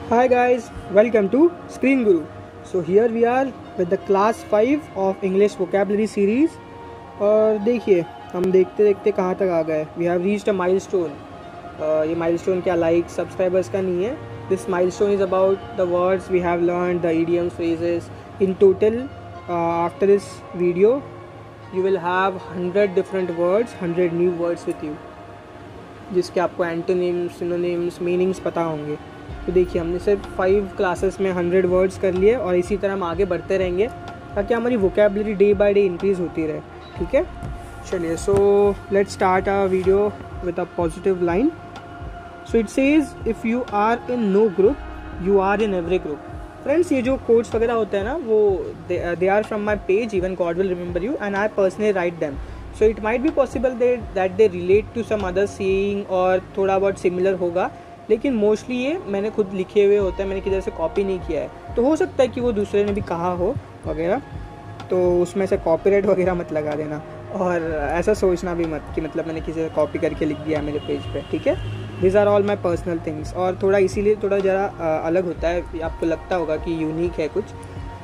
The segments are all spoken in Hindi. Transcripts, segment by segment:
Hi guys, welcome to Screen Guru. So here we are with the class 5 of English vocabulary series. और देखिए हम देखते देखते कहाँ तक आ गए. We have reached a milestone. ये milestone क्या like subscribers का नहीं है. This milestone is about the words we have learned, the idioms, phrases. In total, after this video, you will have 100 different words, 100 new words with you, जिसके आपको एंटोनिम्स, सिनोनिम्स, मीनिंग्स पता होंगे. तो देखिए हमने सिर्फ 5 क्लासेस में 100 वर्ड्स कर लिए और इसी तरह हम आगे बढ़ते रहेंगे ताकि हमारी vocabulary day by day increase होती रहे. ठीक है, चलिए. So let's start our video with a positive line. So it says if you are in no group you are in every group. Friends, ये जो कोड्स वगैरह होते हैं ना, वो they are from my page, even God will remember you, and I personally write them. So it might be possible that they relate to some other seeing और थोड़ा बहुत सिमिलर होगा, लेकिन मोस्टली ये मैंने खुद लिखे हुए होते हैं, मैंने किधर से कॉपी नहीं किया है. तो हो सकता है कि वो दूसरे ने भी कहा हो वगैरह, तो उसमें से कॉपीराइट वगैरह मत लगा देना और ऐसा सोचना भी मत कि मतलब मैंने किसी से कॉपी करके लिख दिया मेरे पेज पे. ठीक है, this are all my personal things. और थोड़ा इसीलिए थोड़ा ज़रा अलग होता है, आपको लगता होगा कि यूनिक है कुछ.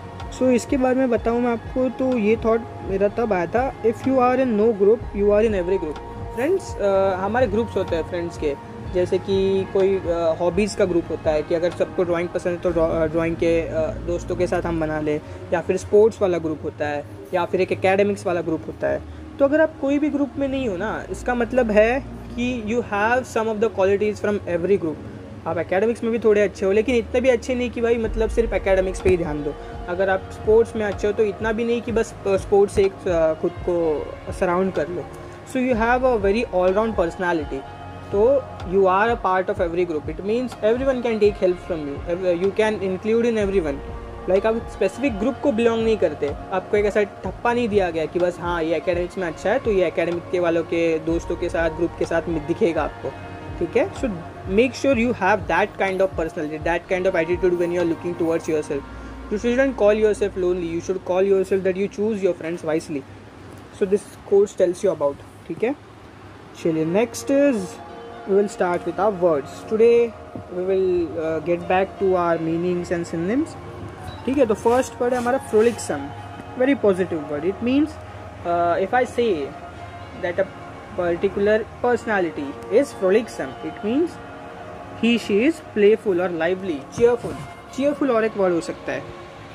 सो इसके बारे में बताऊँ मैं आपको, तो ये थॉट मेरा तब आया था, if you are in no group you are in every group. Friends, हमारे ग्रुप्स होते हैं फ्रेंड्स के, जैसे कि कोई हॉबीज़ का ग्रुप होता है कि अगर सबको ड्राइंग पसंद है तो ड्राइंग के दोस्तों के साथ हम बना ले, या फिर स्पोर्ट्स वाला ग्रुप होता है, या फिर एक एकेडमिक्स वाला ग्रुप होता है. तो अगर आप कोई भी ग्रुप में नहीं हो ना, इसका मतलब है कि you have some of the qualities from every group. आप एकेडमिक्स में भी थोड़े अच्छे हो, लेकिन इतने भी अच्छे नहीं कि भाई मतलब सिर्फ एकेडमिक्स पे ही ध्यान दो. अगर आप स्पोर्ट्स में अच्छे हो तो इतना भी नहीं कि बस स्पोर्ट्स से खुद को सराउंड कर लो. So you have a very all round personality. तो you are a part of every group. It means every one can take help from you, you can include in every one. Like आप स्पेसिफिक ग्रुप को बिलोंग नहीं करते, आपको एक ऐसा ठप्पा नहीं दिया गया कि बस हाँ ये एकेडमिक्स में अच्छा है तो ये एकेडमिक के वालों के दोस्तों के साथ ग्रुप के साथ दिखेगा आपको. ठीक है, so make sure you have that kind of personality, that kind of attitude when you are looking towards yourself. You shouldn't call yourself lonely. You should call yourself that you choose your friends wisely. So this quote tells you about. ठीक है, चलिए. Next is we will start with our words. Today we will get back to our meanings and synonyms. ठीक है, तो first word है हमारा frolicsome. Very positive word. It means if I say that a particular personality is frolicsome, it means he she is playful or lively, cheerful. cheerful और एक वर्ड हो सकता है.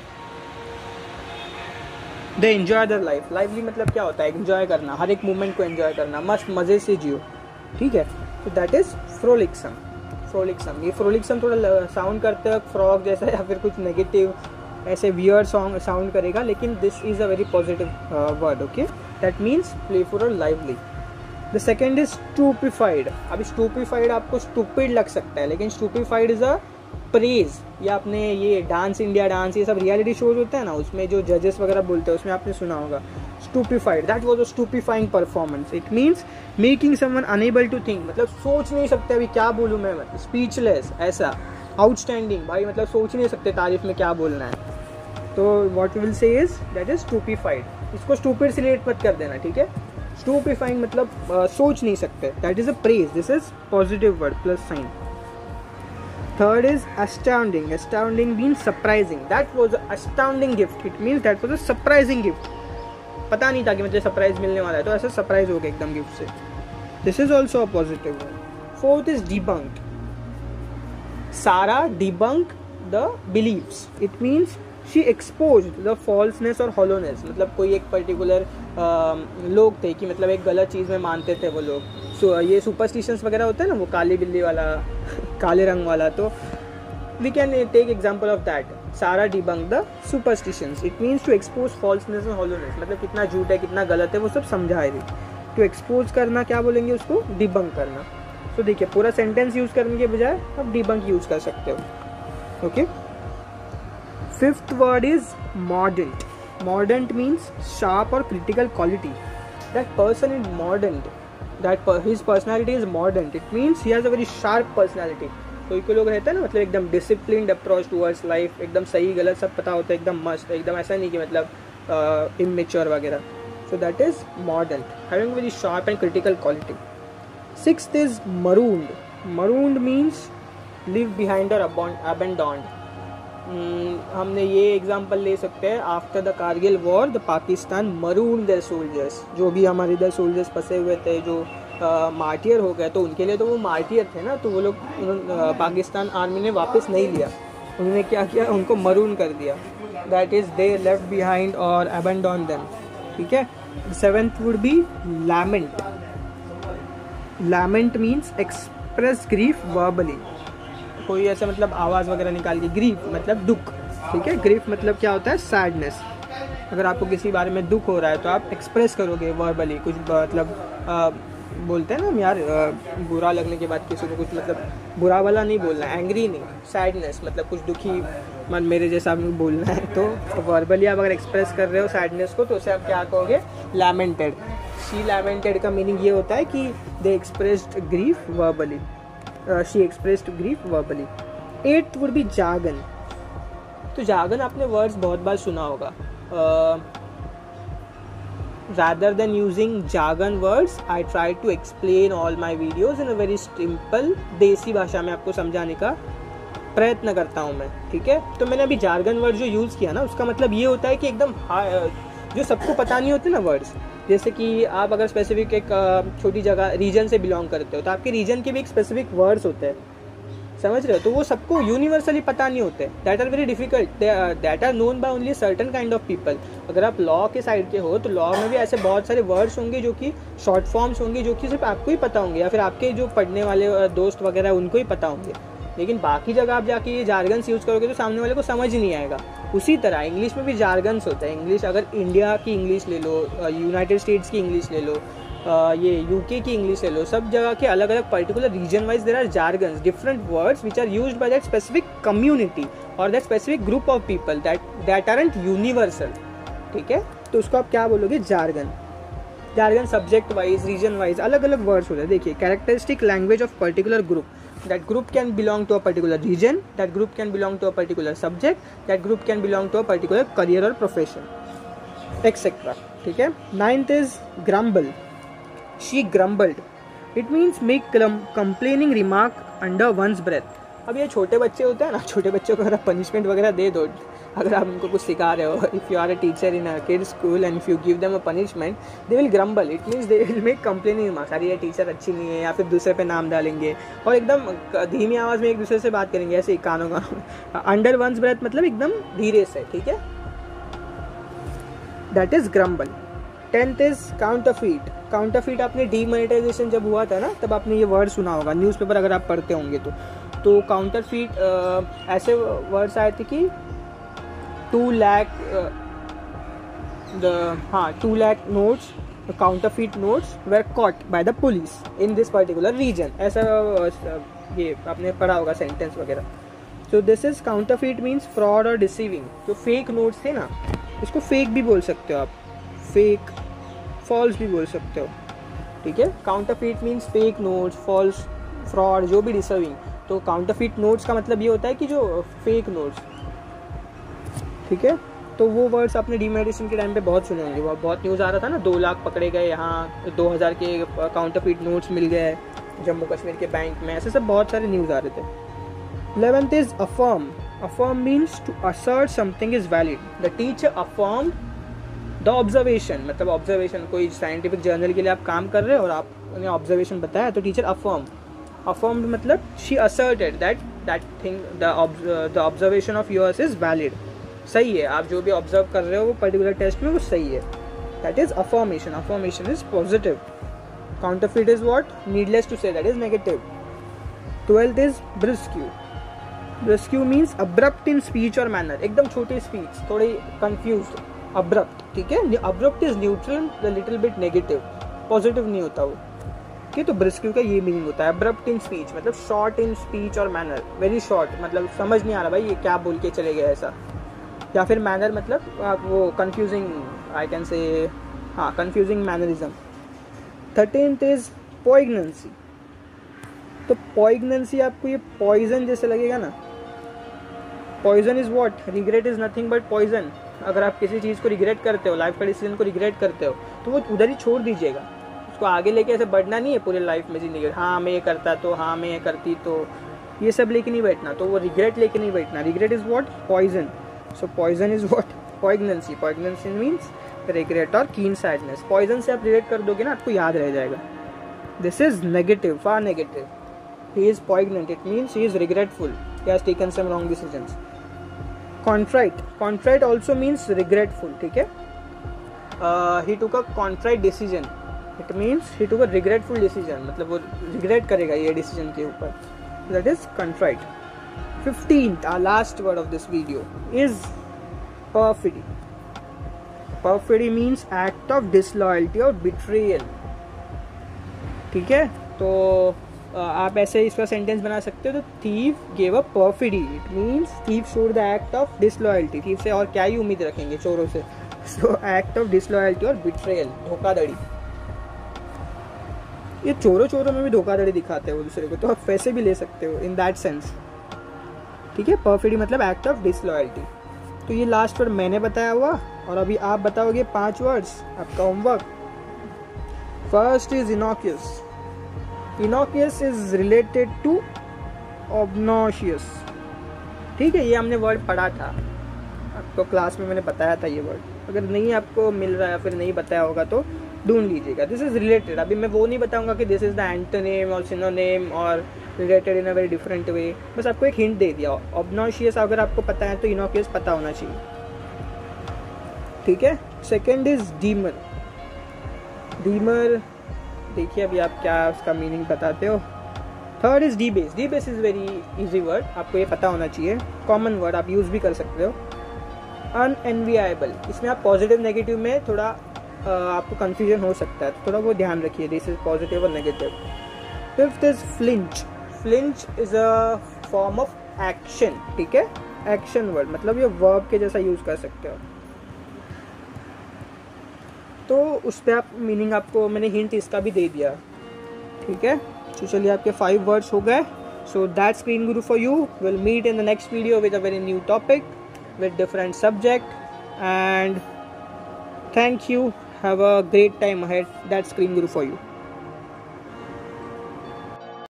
They enjoy their life. Lively मतलब क्या होता है? एंजॉय करना, हर एक मोमेंट को एंजॉय करना, मस्त मज़े से जियो. ठीक है, तो दैट इज फ्रोलिक्सम. फ्रोलिक्सम, ये फ्रोलिक्सम थोड़ा साउंड करते वक्त फ्रॉग जैसा या फिर कुछ नेगेटिव ऐसे वियर्ड सॉन्ग साउंड करेगा, लेकिन this is a very positive word. Okay, that means playful और lively. The second is stupefied. अभी स्टूपिफाइड आपको स्टूपिड लग सकता है, लेकिन स्टूपिफाइड इज अ प्रेज. या आपने ये डांस इंडिया डांस, ये सब रियलिटी शोज होते हैं ना, उसमें जो जजेस वगैरह बोलते हैं उसमें आपने सुना होगा stupefied. That was a stupefying performance. It means making someone unable to think. मतलब सोच नहीं सकते अभी क्या बोलूँ मैं, स्पीचलेस ऐसा. आउटस्टैंडिंग, भाई मतलब सोच नहीं सकते तारीफ में क्या बोलना है. तो what we will say is that is stupefied. इसको स्टूपिड से रिलेट मत कर देना. ठीक है, स्टूपिफाइंग मतलब सोच नहीं सकते. That is a praise. This is positive word plus sign. Third is astounding. Astounding means surprising. That was an astounding gift. It means that was a surprising gift. पता नहीं था कि मुझे सरप्राइज मिलने वाला है, तो ऐसा सरप्राइज हो गया एकदम गिफ्ट से. This is also a positive one. Fourth is debunked. Sarah debunked the beliefs. It means she exposed the falseness or hollowness. मतलब कोई एक पर्टिकुलर लोग थे कि मतलब एक गलत चीज़ में मानते थे वो लोग. सो ये सुपरस्टिशंस वगैरह होते हैं ना, वो काली बिल्ली वाला, काले रंग वाला, तो we can take example of that. सारा debunk the superstitions. It means to expose falseness and hollowness. मतलब कितना झूठ है कितना गलत है वो सब समझा रही. टू एक्सपोज करना क्या बोलेंगे उसको? डिबंक करना. तो देखिए पूरा सेंटेंस यूज करने के बजाय आप डिबंक यूज कर सकते हो. Okay. Fifth word is modern. Modern means sharp और critical quality. That person is modern. That his personality is modern. It means he has a very sharp personality. कोई लोग रहते हैं ना, मतलब एकदम डिसिप्लिन्ड अप्रोच टूवर्ड्स लाइफ, एकदम सही गलत सब पता होता है, एकदम मस्त, एकदम ऐसा नहीं कि मतलब इमेच्योर वगैरह. So that is modern, having very sharp and critical quality. Sixth is marooned. Marooned means leave behind और अबेंडोन्ड। हमने ये एग्जांपल ले सकते हैं, after the Kargil war the Pakistan maroon their soldiers, जो भी हमारे इधर सोल्जर्स फंसे हुए थे जो मार्टियर हो गए, तो उनके लिए तो वो मार्टियर थे ना, तो वो लोग पाकिस्तान आर्मी ने वापस नहीं लिया, उन्होंने क्या किया, उनको मरून कर दिया, that is they left behind और अबेंडोन देम। ठीक है। Seventh would be lament. Lament means express grief verbally, कोई ऐसा मतलब आवाज़ वगैरह निकाल के, ग्रीफ मतलब दुख। ठीक है। ग्रीफ मतलब क्या होता है, सैडनेस। अगर आपको किसी बारे में दुख हो रहा है तो आप एक्सप्रेस करोगे वर्बली, कुछ मतलब बोलते हैं ना हम यार, बुरा लगने के बाद किसी को कुछ मतलब बुरा वाला नहीं बोलना है, एंग्री नहीं, सैडनेस मतलब कुछ दुखी मन मेरे जैसा आपको बोलना है, तो वर्बली आप अगर एक्सप्रेस कर रहे हो सैडनेस को तो उसे आप क्या कहोगे, लैमेंटेड। शी लैमेंटेड का मीनिंग ये होता है कि they expressed grief verbally, she expressed grief verbally. Eighth would be jargon. तो जार्गन आपने वर्ड्स बहुत बार सुना होगा। rather than using jargon words I try to explain all my videos in a very simple देसी भाषा में आपको समझाने का प्रयत्न करता हूँ मैं। ठीक है। तो मैंने अभी जार्गन वर्ड जो यूज़ किया ना, उसका मतलब ये होता है कि एकदम जो सबको पता नहीं होते ना वर्ड्स, जैसे कि आप अगर स्पेसिफिक एक छोटी जगह रीजन से बिलोंग करते हो तो आपके रीजन के भी एक स्पेसिफिक वर्ड्स होते हैं, समझ रहे हो, तो वो सबको यूनिवर्सली पता नहीं होते, that are very difficult, that are known by only certain kind of people. अगर आप लॉ के साइड के हो तो लॉ में भी ऐसे बहुत सारे वर्ड्स होंगे जो कि शॉर्ट फॉर्म्स होंगे जो कि सिर्फ आपको ही पता होंगे या फिर आपके जो पढ़ने वाले दोस्त वगैरह उनको ही पता होंगे, लेकिन बाकी जगह आप जाके ये जार्गन्स यूज़ करोगे तो सामने वाले को समझ नहीं आएगा। उसी तरह इंग्लिश में भी जार्गन्स होते हैं। इंग्लिश अगर इंडिया की इंग्लिश ले लो, यूनाइटेड स्टेट्स की इंग्लिश ले लो, ये यूके की इंग्लिश ले लो, सब जगह के अलग अलग particular region wise there are jargons, different words which are used by that specific community और that specific group of people that aren't universal. ठीक है। तो उसको आप क्या बोलोगे, jargon. Jargon subject wise, region wise अलग अलग वर्ड्स होते हैं। देखिए, characteristic language of particular group, that group can belong to a particular region, that group can belong to a particular subject, that group can belong to a particular career or profession, etc. ठीक है। Ninth is grumble. She grumbled. It means make complaining remark under one's breath. अब ये छोटे बच्चे होते हैं ना, छोटे बच्चों को अगर पनिशमेंट वगैरह दे दो, अगर आप उनको कुछ सिखा रहे हो, if you are a teacher in a kid school and if you give them a punishment they will grumble, it means they will make complaining remarks, अरे ये टीचर अच्छी नहीं है, या फिर दूसरे पे नाम डालेंगे और एकदम धीमी आवाज़ में एक दूसरे से बात करेंगे, ऐसे कानों का अंडर वंस ब्रेथ मतलब एकदम धीरे से। ठीक है। That is grumble. 10th is counterfeit. Counterfeit आपने डीमोनेटाइजेशन जब हुआ था ना, तब आपने ये वर्ड सुना होगा न्यूज़पेपर अगर आप पढ़ते होंगे तो काउंटरफीट ऐसे वर्ड्स आए थे कि 2 lakh 2 lakh notes, counterfeit notes were caught by the police in this particular region, ऐसा ये आपने पढ़ा होगा सेंटेंस वगैरह। So this is counterfeit means fraud और डिसीविंग। जो फेक नोट्स थे ना, इसको फेक भी बोल सकते हो आप, फेक, फॉल्स भी बोल सकते हो। ठीक है। Counterfeit means fake notes, false, fraud, जो भी डिसर्विंग। तो काउंटरफीट नोट्स का मतलब ये होता है कि जो फेक नोट्स। ठीक है। तो वो वर्ड्स आपने डीमोनेटाइजेशन के टाइम पे बहुत सुने होंगे, वो बहुत न्यूज़ आ रहा था ना, 2 लाख पकड़े गए, यहाँ 2000 के काउंटरफीट नोट्स मिल गए जम्मू कश्मीर के बैंक में, ऐसे सब बहुत सारे न्यूज़ आ रहे थे। 11th is affirm. Affirm means to assert something is valid. The teacher affirm the observation, मतलब ऑब्जर्वेशन, कोई साइंटिफिक जर्नल के लिए आप काम कर रहे हो और आप उन्हें ऑब्जर्वेशन बताया तो टीचर अफर्म। अफर्म्ड मतलब she asserted that thing, the observation of yours is valid, सही है, आप जो भी ऑब्जर्व कर रहे हो वो पर्टिकुलर टेस्ट में वो सही है, that is affirmation. Affirmation is positive. Counterfeit is what, needless to say, that is negative. 12th is brusque. Brusque means abrupt in speech और मैनर, एकदम छोटी स्पीच, थोड़ी कंफ्यूज्ड, अब्रप्ट। ठीक है। Abrupt is neutral, little bit negative, positive नहीं होता वो। ठीक है। तो ब्रिस्क्यू का ये मीनिंग होता है, अब्रप्ट इन स्पीच मतलब शॉर्ट इन स्पीच और मैनर, वेरी शॉर्ट, मतलब समझ नहीं आ रहा भाई ये क्या बोल के चले गए ऐसा, या फिर मैनर मतलब आप वो कंफ्यूजिंग, आई कैन से, हाँ, कंफ्यूजिंग मैनरिज्म। 13th is पॉइग्नेंसी। तो पॉइग्नेंसी आपको ये पॉइजन जैसे लगेगा ना, poison is what, regret is nothing but poison. अगर आप किसी चीज़ को रिग्रेट करते हो, लाइफ का डिसीजन को रिग्रेट करते हो, तो वो उधर ही छोड़ दीजिएगा, उसको आगे लेके ऐसे बढ़ना नहीं है पूरे लाइफ में जिंदगी। हाँ मैं ये करता तो, हाँ मैं ये करती तो, ये सब लेके नहीं बैठना, तो वो रिग्रेट लेके नहीं बैठना। Regret is what? Poison. So poison is what? Poignancy. Poignancy means regret और कीन सैडनेस। पॉइजन से आप रिलेट कर दोगे ना, आपको याद रह जाएगा। This is negative, far negative. He is poignant, it means he is regretful, he has taken some wrong decisions. Contrite, contrite also means regretful, ठीक है। He took a contrite decision, it means he took a regretful decision, मतलब वो रिग्रेट करेगा ये डिसीजन के ऊपर, that is contrite. 15th, our last word of this video is perfidy. Perfidy means act of disloyalty or betrayal, ठीक है। तो आप ऐसे इसका सेंटेंस बना सकते हो, तो thief gave a perfidy, it means thief showed the act of disloyalty। thief से और क्या ही उम्मीद रखेंगे चोरों से। so act of disloyalty और betrayal, धोखाधड़ी। ये चोरों में भी धोखाधड़ी दिखाते हैं वो दूसरे को, तो आप वैसे भी ले सकते हो इन दैट सेंस, ठीक है। परफिडी मतलब एक्ट ऑफ डिसलॉयल्टी। तो ये लास्ट वर्ड मैंने बताया हुआ, और अभी आप बताओगे 5 वर्ड्स, आपका homework. First is innocuous. Innocuous is related to obnoxious, ठीक है। ये हमने वर्ड पढ़ा था, आपको क्लास में मैंने बताया था ये वर्ड। अगर नहीं आपको मिल रहा है, फिर नहीं बताया होगा तो ढूंढ लीजिएगा। This is related. अभी मैं वो नहीं बताऊंगा कि दिस इज द एंटोनिम और सिनोनिम और related in a very different way, बस आपको एक हिंट दे दिया। ऑब्नोशियस अगर आपको पता है तो इनोक्यूस पता होना चाहिए, ठीक है। Second is डीमर। डीमर देखिए अभी आप क्या उसका मीनिंग बताते हो। Third is debase. Debase is very easy word, आपको ये पता होना चाहिए, कॉमन वर्ड, आप यूज भी कर सकते हो। अनएनविएबल, इसमें आप पॉजिटिव नेगेटिव में थोड़ा आपको कंफ्यूजन हो सकता है, तो थोड़ा वो ध्यान रखिए, दिस इज पॉजिटिव और negative. Fifth is flinch. Flinch is a form of action, ठीक है, एक्शन वर्ड, मतलब ये वर्ब के जैसा यूज कर सकते हो। तो उस पर आप मीनिंग, आपको मैंने हिंट इसका भी दे दिया, ठीक है। तो चलिए आपके 5 वर्ड्स हो गए। So that's screen guru for you. Will meet in the next video with a very new topic with different subject, and thank you, have a great time ahead. That's Screen Guru for you.